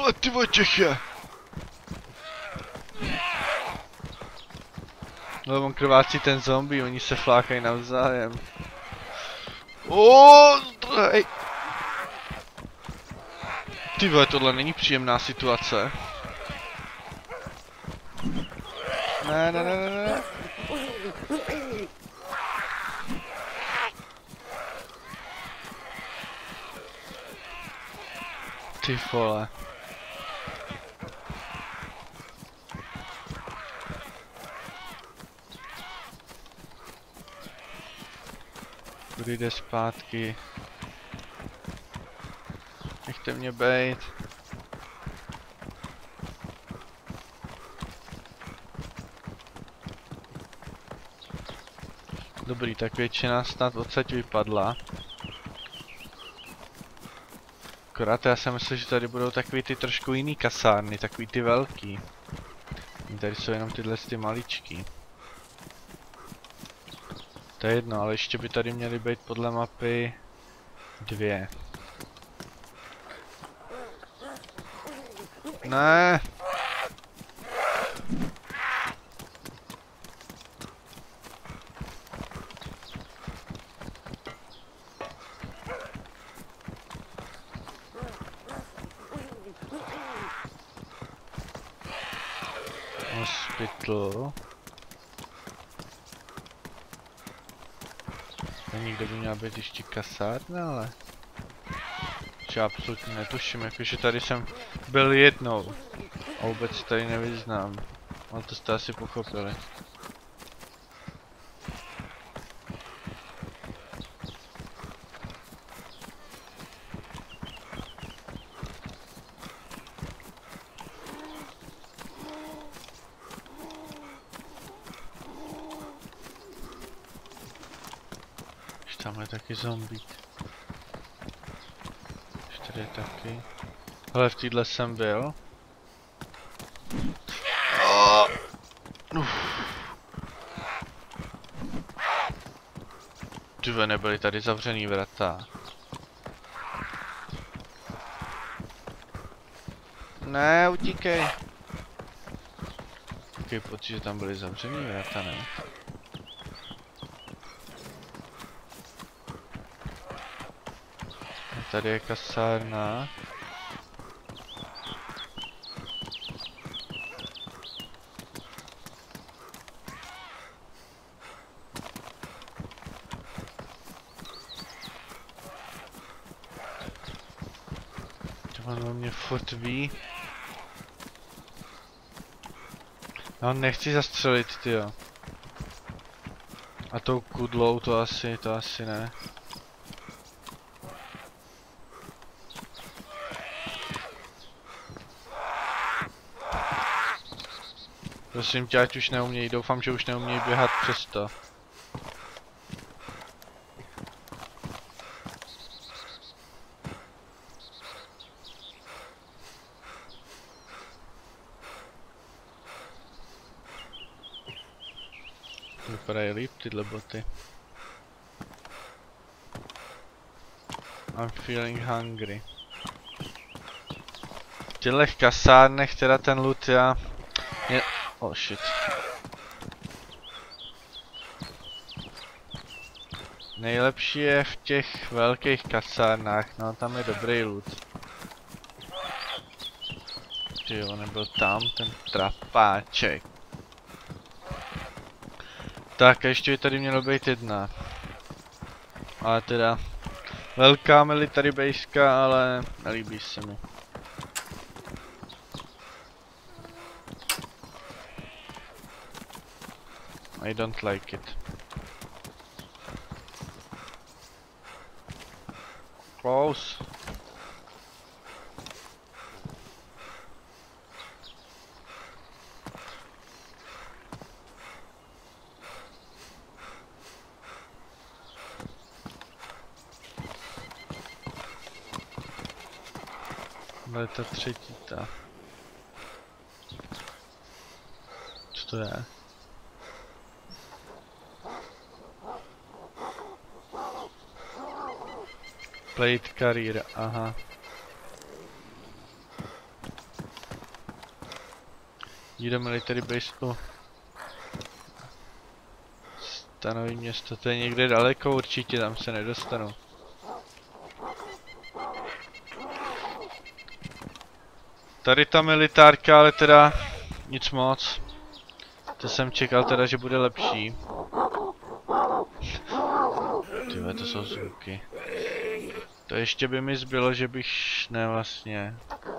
Ty vole, těch je. No, on krvácí ten zombie, oni se flákají navzájem. Hej. Ty vole, tohle není příjemná situace. Ne. Ty vole. Kdy jde zpátky. Nechte mě bejt. Dobrý, tak většina snad odsaď vypadla. Akorát já jsem myslel, že tady budou takový ty trošku jiný kasárny, takový ty velký. Tady jsou jenom tyhle ty maličký. To je jedno, ale ještě by tady měly být podle mapy 2. Ne. Hospital. Nikde by měla být ještě kasárna, ale... Že absolutně netuším, jakože tady jsem byl jednou. A vůbec tady nevyznám. Ale to jste asi pochopili. Tamhle je taky zombík. Ještě tady je taky. Hele, v téhle jsem byl. Tyve, nebyly tady zavřený vrata. Ne, utíkej. Taký pocit, že tam byly zavřený vrata, ne? Tady je kasárna. On mě furt ví. Já nechci zastřelit, tyjo. A tou kudlou to asi ne. Prosím tě, ať už neumějí, doufám, že už neumějí běhat přes to. Vypadají líp tyhle boty. I'm feeling hungry. V těchto kasárnech teda ten loot já... Oh shit. Nejlepší je v těch velkých kasárnách, no tam je dobrý loot. Tyjo, nebyl tam ten trapáček. Tak a ještě by tady mělo být jedna. Ale teda... Velká military baseka, ale nelíbí se mi. I don't like it. Close. To je ta třetí ta. Co to je? Plate career, aha. Jde military base tu. Stanoví město, to je někde daleko určitě, tam se nedostanu. Tady ta militárka, ale teda nic moc. To jsem čekal teda, že bude lepší. Tyhle, to jsou zvuky. To ještě by mi zbylo, že bych... Ne vlastně.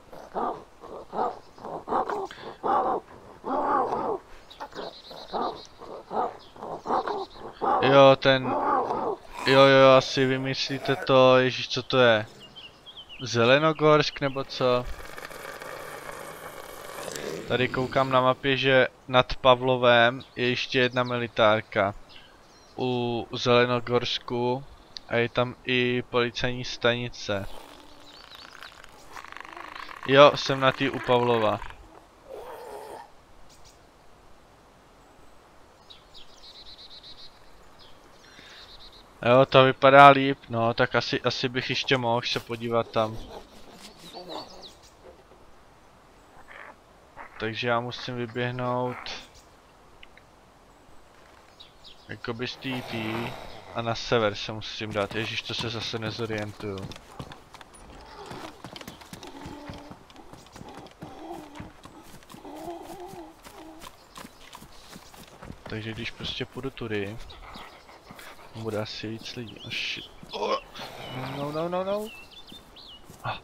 Jo, ten... Jo, asi vymyslíte to, ježíš, co to je? Zelenogorsk nebo co? Tady koukám na mapě, že nad Pavlovem je ještě jedna militárka. U Zelenogorsku a je tam i policajní stanice. Jo, jsem na tý u Pavlova. Jo, to vypadá líp, no, tak asi bych ještě mohl se podívat tam. Takže já musím vyběhnout jakoby z TT a na sever se musím dát, ježíš, to se zase nezorientuju. Takže když prostě půjdu tudy, bude asi víc lidí. Oh shit. Oh. No. Ah.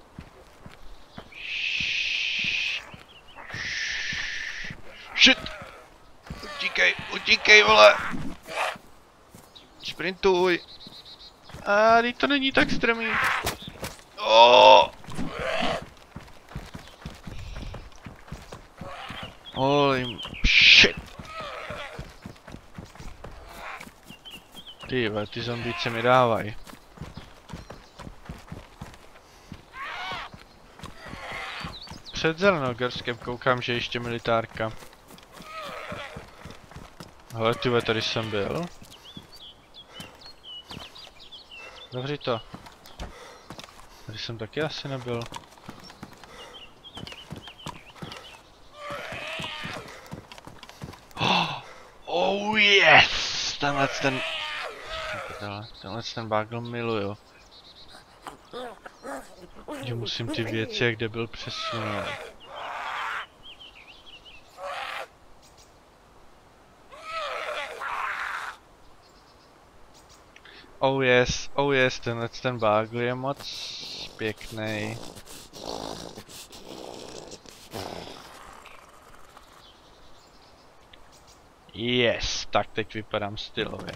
Shit! Utíkej, vole! Sprintuj! Teď to není tak strmý. Oh. Holy shit! Ty zombíci mi dávají. Před Zelenogorskem koukám, že ještě militárka. Hele, tyhle, tady jsem byl. Zavři to. Tady jsem taky asi nebyl. Oh yes! Tenhle ten bagel miluju. Že musím ty věci, jak kde byl přesunout. Oh yes, ten bagel je moc pěkný. Yes, tak teď vypadám stylově.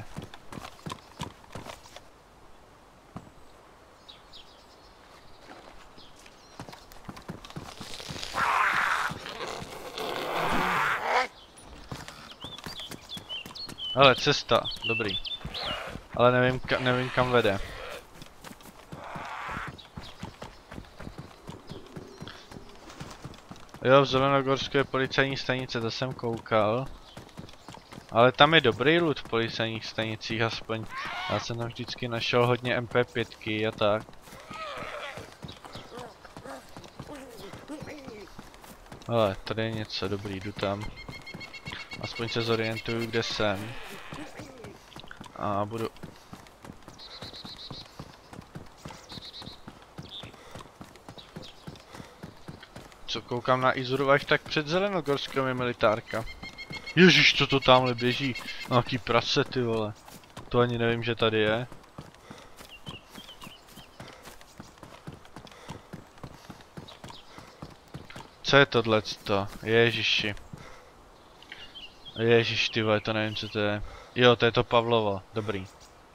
Hele, cesta, dobrý. Ale nevím kam vede. Jo, v Zelenogorsku je policajní stanice, to jsem koukal. Ale tam je dobrý loot v policajních stanicích aspoň. Já jsem tam vždycky našel hodně MP5 a tak. Ale tady je něco dobrý, jdu tam. Aspoň se zorientuju, kde jsem. A budu... Co koukám na Izurvach, tak před Zelenogorskem je militárka. Ježiš, co to tamhle běží? Nějaký prase, ty vole. To ani nevím, že tady je. Co je tohleto? Ježiši. Ježiš, ty vole, to nevím, co to je. Jo, to je to Pavlovo, dobrý.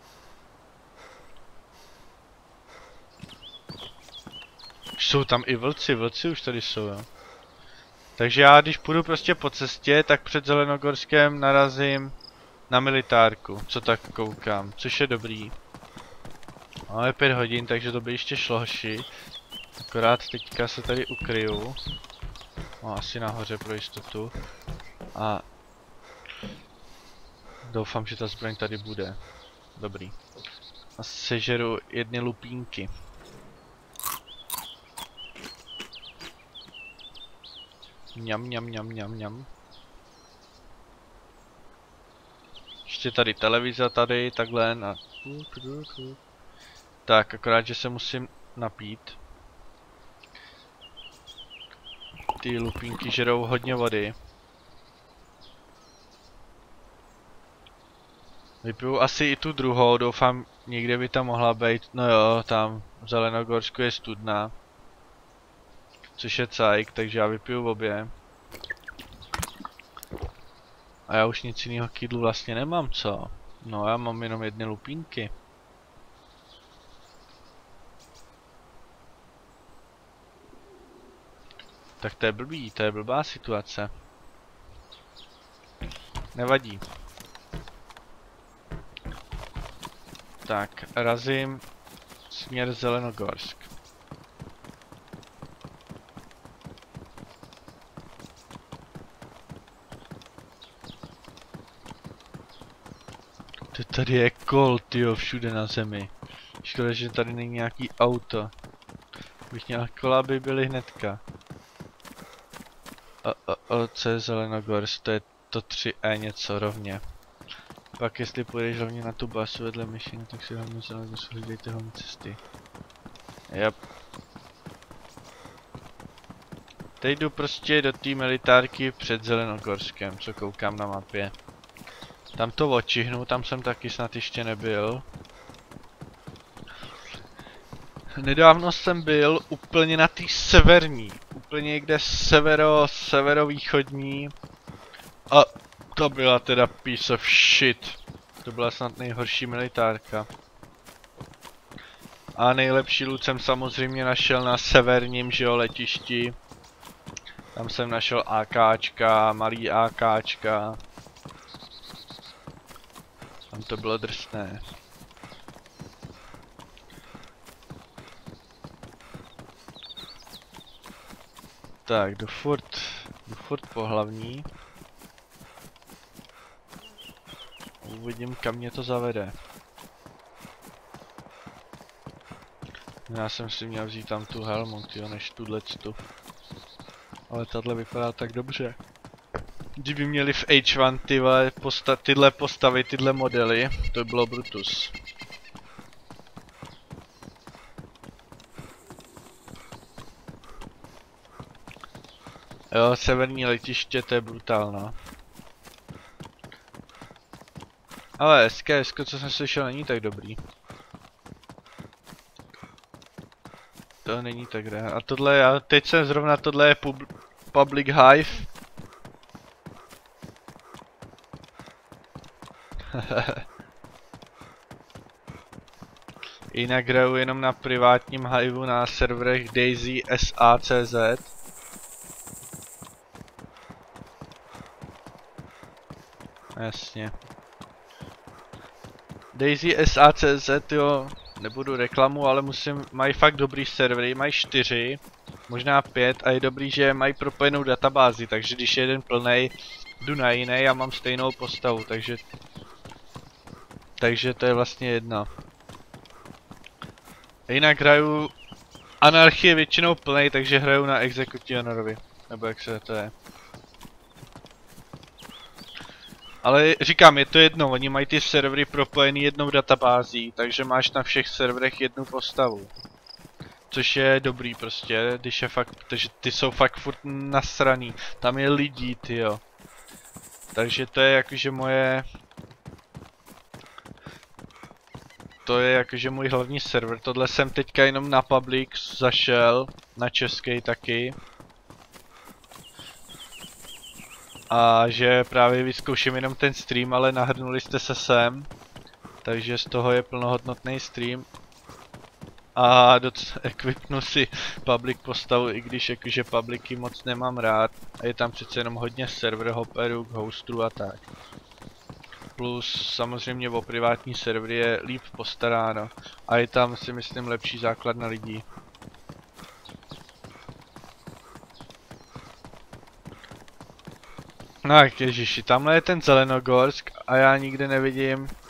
Jsou tam i vlci už tady jsou, jo. Takže já, když půjdu prostě po cestě, tak před Zelenogorskem narazím na militárku, co tak koukám, což je dobrý. Máme 5 hodin, takže to by ještě šlo, hoši. Akorát teďka se tady ukryju. No, asi nahoře pro jistotu. A doufám, že ta zbraň tady bude. Dobrý. A sežeru jedny lupínky. Mňam, mňam, mňam, mňam, mňam. Ještě tady televize tady, takhle na... Tak, akorát, že se musím napít. Ty lupínky žerou hodně vody. Vypiju asi i tu druhou, doufám, někde by tam mohla být. No jo, tam v Zelenogorsku je studna. Což je cajk, takže já vypiju obě. A já už nic jiného k jídlu vlastně nemám, co? No, já mám jenom jedny lupínky. Tak to je blbý, to je blbá situace. Nevadí. Tak, razím směr Zelenogorsk. To tady je kol, tyjo, všude na zemi. Škoda, že tady není nějaký auto. Bych měl kola, by byly hnedka. Co je Zelenogorsk, to je to 3E něco rovně. Pak jestli půjdeš hlavně na tu basu vedle myšiny, tak si hlavně Zelenogorsk hlídejte hlavní cesty. Yep. Teď jdu prostě do té militárky před Zelenogorskem, co koukám na mapě. Tam to očihnu, tam jsem taky snad ještě nebyl. Nedávno jsem byl úplně na té severní, úplně někde severovýchodní. A to byla teda piece of shit. To byla snad nejhorší militárka. A nejlepší loot jsem samozřejmě našel na severním, že jo, letišti. Tam jsem našel AKčka, malý AKčka. Tam to bylo drsné. Tak, jdu furt po hlavní. Uvidím, kam mě to zavede. Já jsem si měl vzít tam tu helmu, tyjo, než tuto. Ale tahle vypadá tak dobře. Kdyby měli v H1 tyhle postavy, tyhle modely, to by bylo Brutus. Jo, severní letiště, to je brutálno. Ale SKS, co jsem slyšel, není tak dobrý. To není tak dobré. A tohle, já teď jsem zrovna, tohle je Public Hive. Jinak hraju jenom na privátním Hiveu na serverech Daisy SA.cz. Jasně. Daisy SA.cz, jo, nebudu reklamu, ale mají fakt dobrý servery, mají 4, možná 5 a je dobrý, že mají propojenou databázi, takže když je jeden plnej, jdu na jiný a mám stejnou postavu, takže to je vlastně jedno. Jinak hraju Anarchie většinou plnej, takže hraju na Executionerovi, nebo jak se to je. Ale říkám, je to jedno, oni mají ty servery propojený jednou databází, takže máš na všech serverech jednu postavu. Což je dobrý prostě, když je fakt, protože ty jsou fakt furt nasraný, tam je lidí, tyjo. Takže to je jakože moje... To je jakože můj hlavní server, tohle jsem teďka jenom na public zašel, na český taky. A že právě vyzkouším jenom ten stream, ale nahrnuli jste se sem. Takže z toho je plnohodnotný stream. A equipnu si public postavu, i když jakože publicy moc nemám rád. A je tam přece jenom hodně server hopperů, hostů a tak. Plus samozřejmě o privátní servery je líp postaráno. A je tam si myslím lepší základna lidí. No jak ježiši, tamhle je ten Zelenogorsk a já nikde nevidím